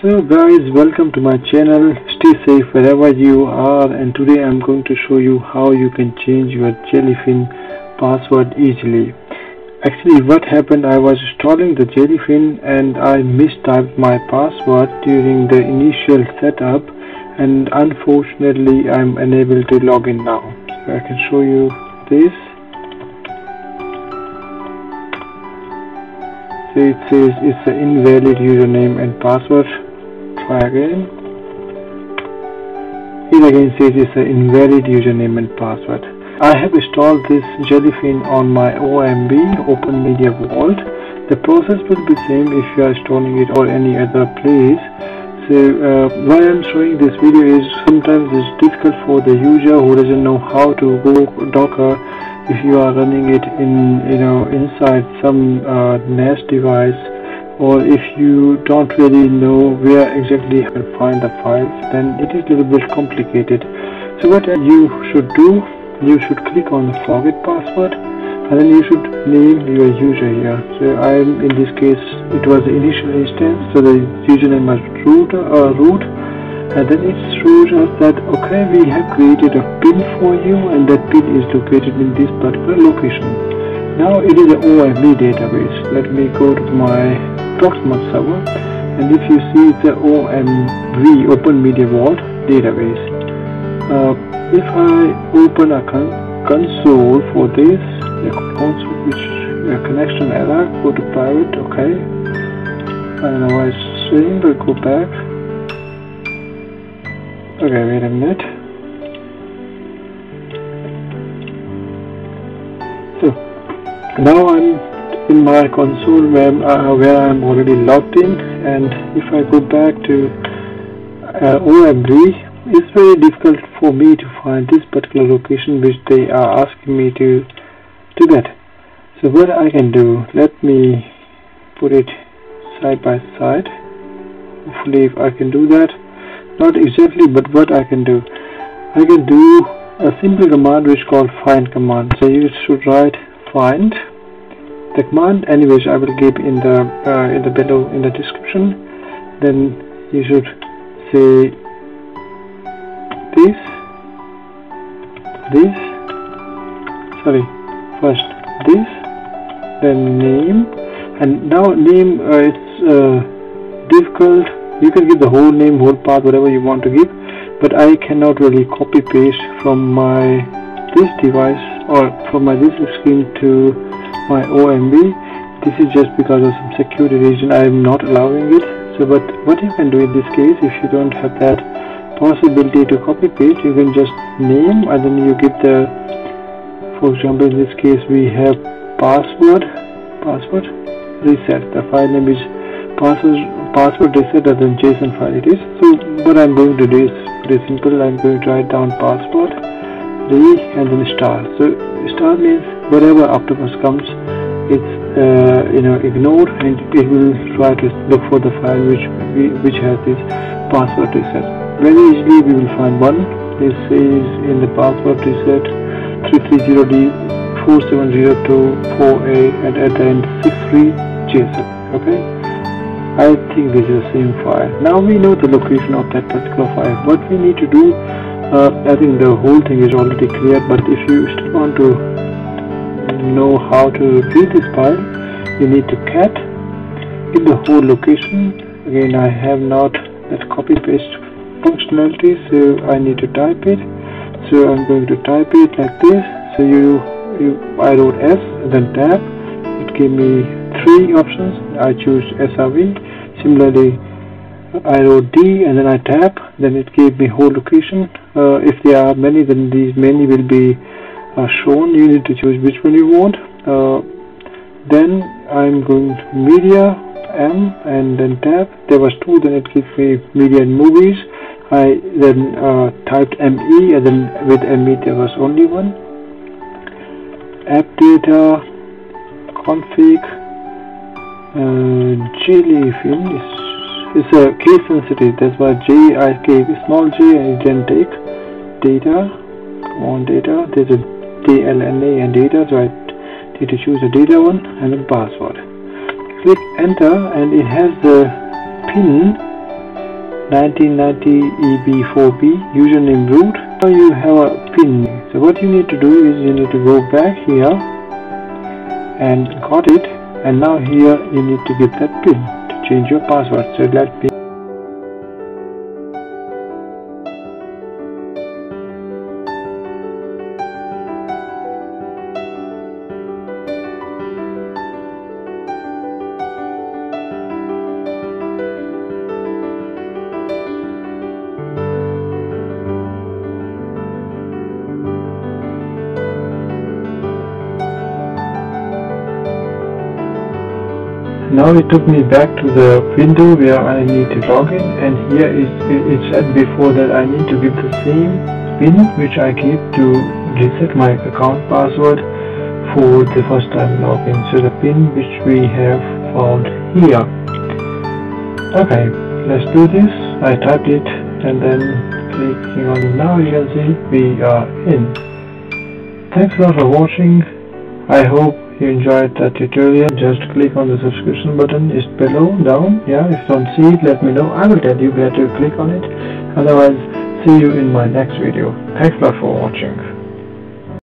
So guys, welcome to my channel. Stay safe wherever you are, and today I'm going to show you how you can change your Jellyfin password easily. Actually, what happened, I was installing the Jellyfin and I mistyped my password during the initial setup, and unfortunately I'm unable to log in now. So I can show you this. So it says it's an invalid username and password. Try again. It again says it's an invalid username and password. I have installed this Jellyfin on my Openmediavault. The process will be same if you are installing it or any other place. So why I'm showing this video is sometimes it's difficult for the user who doesn't know how to go Docker. If you are running it in inside some NAS device, or if you don't really know where exactly you can find the files, then it is a little bit complicated. So what you should do, you should click on the forget password, and then you should name your user here. So I'm in this case, it was the initial instance, so the username was root, and then it shows us that okay, we have created a pin for you, and that pin is located in this particular location. Now it is an OMB database. Let me go to my Proxmox server, and if you see, it's an OMV Openmediavault database. If I open a console for this, the console which connection error, go to private, okay, and now I saying we'll go back. Okay, wait a minute. So now I'm in my console where I'm already logged in, and if I go back to OMD, it's very difficult for me to find this particular location which they are asking me to get. So what I can do, let me put it side by side. Hopefully if I can do that. Not exactly, but what I can do a simple command which is called find command. So you should write find. The command, anyways, I will give in the below in the description. Then you should say first this, then name, and now name it's difficult. You can give the whole name, whole path, whatever you want to give, but I cannot really copy paste from this device or from this screen to my OMB. This is just because of some security reason I am not allowing it. So but what you can do in this case, if you don't have that possibility to copy paste, you can just name, and then you give the, for example, in this case we have password reset. The file name is password reset as in JSON file it is. So what I'm going to do is pretty simple. I'm going to write down password and then star. So star means whatever afterwards comes, it's ignored, and it will try to look for the file which has this password reset. Very easily we will find one. This is in the password reset 330D470248 and at the end 63 JSON. Okay, I think this is the same file. Now we know the location of that particular file. What we need to do, I think the whole thing is already clear, but if you still want to know how to read this file, you need to cat in the whole location. Again, I have not that copy paste functionality, so I need to type it. So I'm going to type it like this. So I wrote S and then tab. It gave me 3 options. I choose SRV. Similarly, I wrote D and then I tap. Then it gave me whole location. If there are many, then these many will be shown. You need to choose which one you want. Then I'm going to media M and then tab. There was 2. Then it gives me media and movies. I then typed ME, and then with ME there was only one. App data config Jellyfin is a case sensitive. That's why J I gave small j and it didn't take data. Come on, data. There's a DLNA and data, so I need to choose the data one and then password. Click enter, and it has the pin 1990EB4B, username root. Now you have a pin. So what you need to do is you need to go back here and got it, and now here you need to get that pin to change your password. So let me. Now it took me back to the window where I need to log in, and here it said before that I need to give the same pin which I keep to reset my account password for the first time login. So the pin which we have found here. Okay, let's do this. I typed it and then clicking on it. Now you can see we are in. Thanks a lot for watching. I hope you enjoyed the tutorial. Just click on the subscription button, is below down. Yeah, if you don't see it, let me know. I will tell you where to click on it. Otherwise, see you in my next video. Thanks a lot for watching.